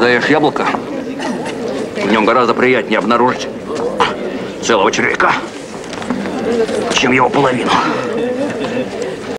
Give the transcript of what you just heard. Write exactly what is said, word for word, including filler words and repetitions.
Когда ешь яблоко, в нем гораздо приятнее обнаружить целого червяка, чем его половину.